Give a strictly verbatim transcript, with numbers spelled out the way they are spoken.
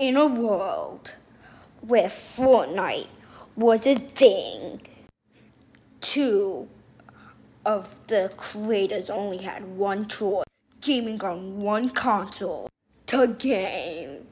In a world where Fortnite was a thing, two of the creators only had one choice, gaming on one console to game.